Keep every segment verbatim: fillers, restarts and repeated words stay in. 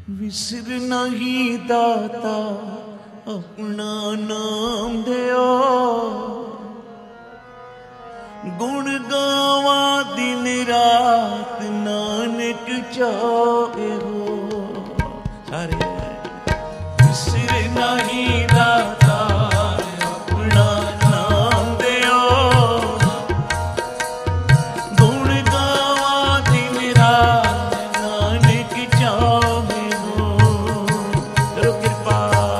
विसर नहीं दाता अपना नाम दियो, गुण गावा दिन रात नानक चाहे हो। सारे विसर नहीं दाता अपना नाम दियो, गुण गावा दिन रात नानक चाहे हो। करो कृपा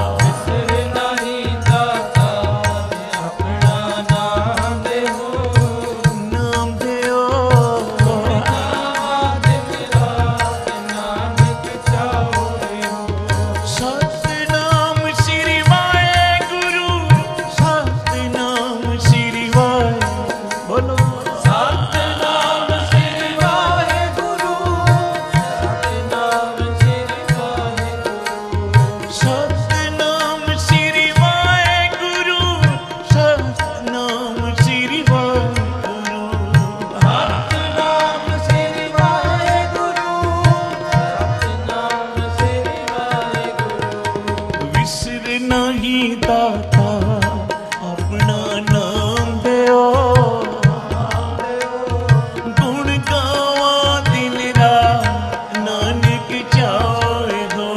नहीं दाता अपना नाम दियो, गुण गावा दिन रात नानक चाहे हो।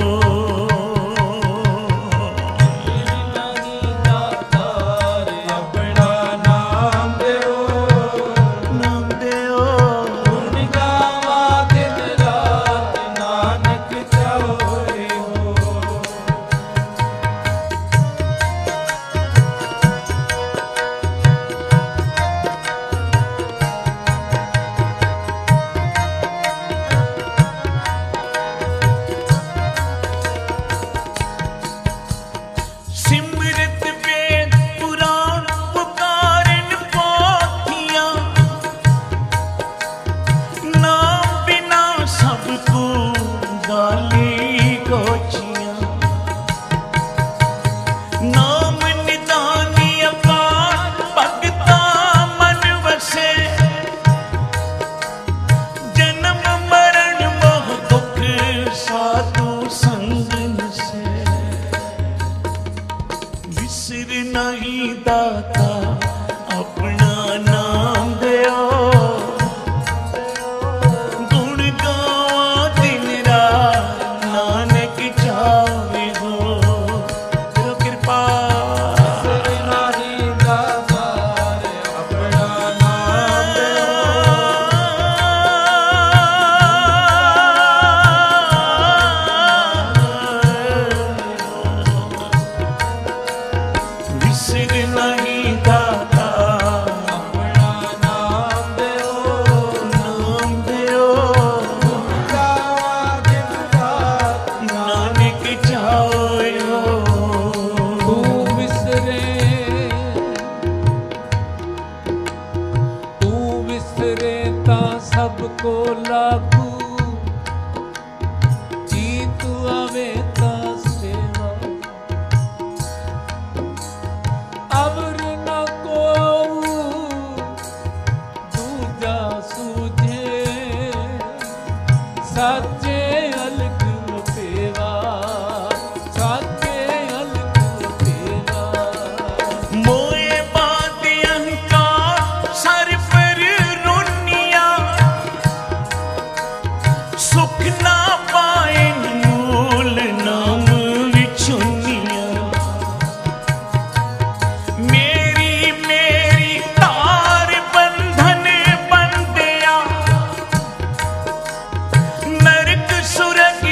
नहीं दाता अपना नाम दियो, नाम दियो, गुण गावा दिन रात नानक चाहे हो। नहीं दाता अपना नाम दियो, गुण गावा दिन रात नानक चाहे हो। करो कृपा नहीं दाता अपना नाम विसर नहीं दाता अपना नाम दियो, नाम दियो, दिन रात नानक चाहे हो। तू विसरे तू विसरे ता सबको लागू, जीत आवे ता सेवा। अवर न को दूजा सूझे, साचे अलग पेवा, साचे अलग पेवा। मोए बात अहंकार सर पर रुनिया, सुख ना पाए मूल नाम विचुनिया। मेरी मेरी तार बंधन बंदिया, नरक सुरग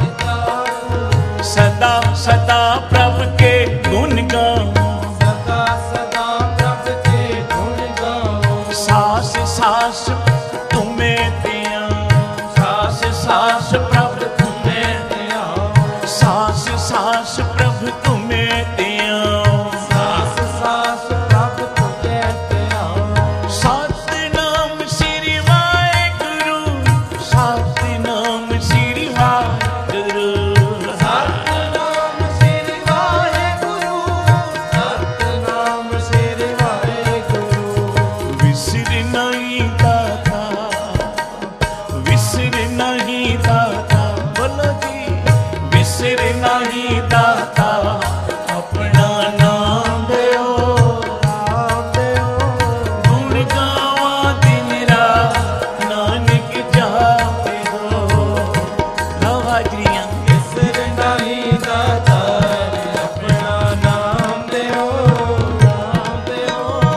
सास प्रभ तुम्हें ਧਿਆਓ सास सास प्रभ तुम्हें दियो ਸਾਸ ਸਾਸ ਪ੍ਰਭ ਤੁਝੇ ਧਿਆਓ सतनाम श्री वाहेगुरु सतनाम श्री वाहेगुरु ਸਤਨਾਮ ਸ੍ਰੀ ਵਾਹਿਗੁਰੂ ਸਤਨਾਮ ਸ੍ਰੀ ਵਾਹਿਗੁਰੂ विसर नहीं दाता विसर नहीं दाता बोलो जी विसर नहीं दाता अपना नाम दियो ਨਾਮ ਦਿਓ गुण गावा दिन रात नानक जाते हो लो हाजरियां ਵਿਸਰ ਨਹੀਂ ਦਾਤਾਰ ਆਪਣਾ ਨਾਮ ਦਿਓ ਨਾਮ ਦਿਓ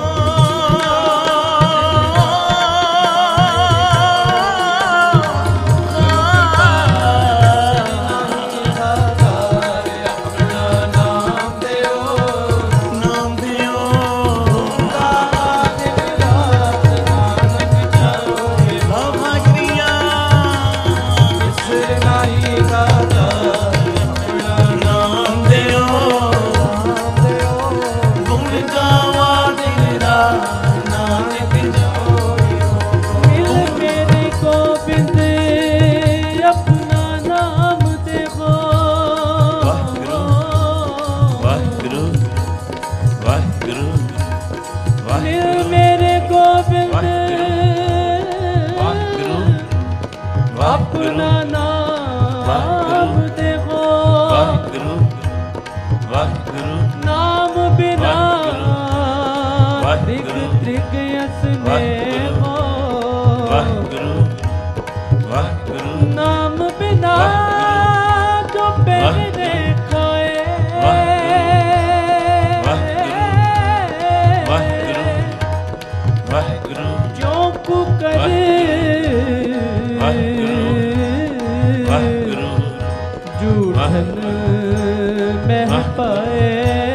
ਦਾਤਾਰ ਆਪਣਾ ਨਾਮ ਦਿਓ नाम दियो ਗਾਵਾ ਦਿਨ ਰਾਤ ਨਾਨਕ ਜਾਓਗੇ लो हाजरियां ਵਿਸਰ ਨਹੀਂ ਦਾਤਾਰ ਆਪਣਾ नाम दियो ਨਾਮ ਦਿਓ गुण गावा दिन रात नानक जाओगे ਮਿਲ ਮੇਰੇ ਗੋਬਿੰਦ ਆਪਣਾ ਨਾਮ ਦੇਵੋ ਵਾਹਿਗੁਰੂ ਵਾਹਿਗੁਰੂ ਵਾਹਿਗੁਰੂ ਮਿਲ ਮੇਰੇ ਗੋਬਿੰਦ ਵਾਹਿਗੁਰੂ ਆਪਣਾ ਨਾਮ ਦੇਵੋ ਵਾਹਿਗੁਰੂ ਵਾਹਿਗੁਰੂ ਨਾਮ ਬਿਨਾ ਤ੍ਰਿਗ ਵਾਹਿਗੁਰੂ ਤ੍ਰਿਗ ਅਸਨੇ ਹੋ ਵਾਹਿਗੁਰੂ ਵਾਹਿਗੁਰੂ ਨਾਮ ਬਿਨਾ ਜੋ ਪਹਿਰੇ ਖਾਏ ਵਾਹਿਗੁਰੂ ਜੋ ਕੁ ਕਰੇ ਵਾਹਿਗੁਰੂ ਝੂਠਨ ਮਹਿ ਪਾਏ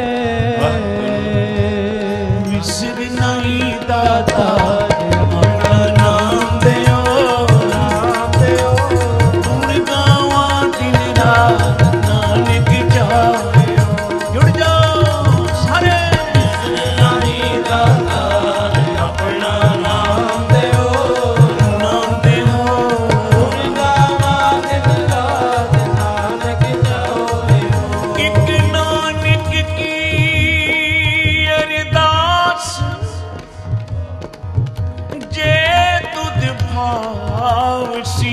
ਵਿਸਰ ਨਹੀਂ ਦਾਤਾ ਆਪਣਾ ਨਾਮ ਦਿਓ ਨਾਮ ਦਿਓ ਗੁਣ ਗਾਵਾਂ ਦਿਨ ਰਾਤ ਨਾਨਕ ਜਾਇਓ ਜੁੜ ਜਾਓ ਸਾਰੇ ਨਹੀਂ ਦਾਤਾਰ ਆਪਣਾ ਨਾਮ ਦਿਓ ਨਾਮ ਦਿਓ ਗਾਵਾ ਦਿਨ ਰਾਤ ਨਾਨਕ ਜਾਓਗੇ ਇੱਕ ਨਾਨਕ ਕੀ ਅਰਦਾਸ ਜੇ ਤੁਧ ਭਾਵਸੀ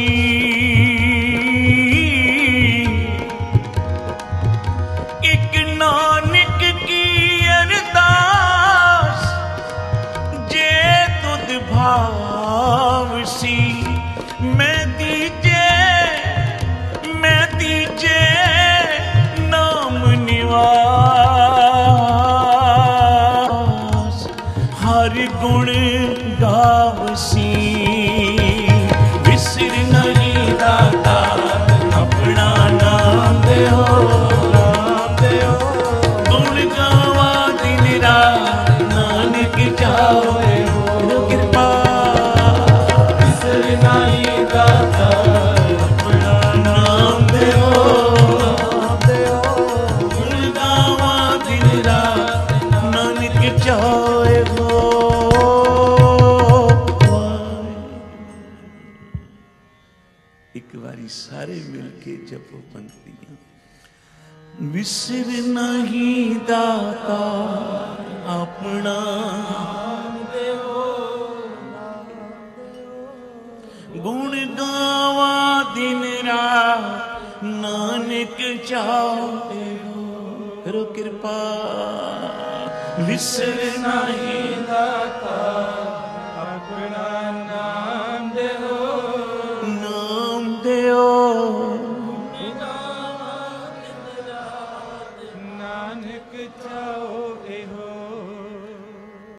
ਇੱਕ ਨਾਨਕ ਕੀ ਅਰਦਾਸ ਜੇ ਤੁਧ ਭਾਵਸੀ ਮੈਂ ਦੀਜੇ ਮੈਂ ਦੀਜੇ ਨਾਮ ਨਿਵਾਸ ਹਰ ਗੁਣ ਗਾਵਸੀ ਵਿਸਰ ਨਹੀਂ ਦਾਤਾ ਆਪਣਾ ਨਾਮ ਦਿਓ ਨਾਮ ਦਿਓ ਗੁਣ ਗਾਵਾ ਦਿਨ ਰਾਤ ਨਾਨਕ ਜਾਓਏ ਹੋ ਕਿਰਪਾ ਵਿਸਰ ਨਹੀਂ ਦਾਤਾਰ ਆਪਣਾ ਨਾਮ ਦਿਓ ਨਾਮ ਦਿਓ ਗੁਣ ਗਾਵਾ ਦਿਨ ਰਾਤ ਨਾਨਕ ਜਾਓਏ ਹੋ ਇੱਕ ਵਾਰੀ ਸਾਰੇ ਮਿਲ ਕੇ ਜਪੋ ਪੰਕਤੀਆਂ ਵਿਸਰ ਨਹੀਂ ਦਾਤਾ ਆਪਣਾ ਗੁਣ ਗਾਵਾ ਦਿਨ ਰਾਤ ਨਾਨਕ ਚਾਹੇ ਹੋ ਕਰੋ ਕਿਰਪਾ ਵਿਸਰ ਨਹੀਂ ਦਾਤਾ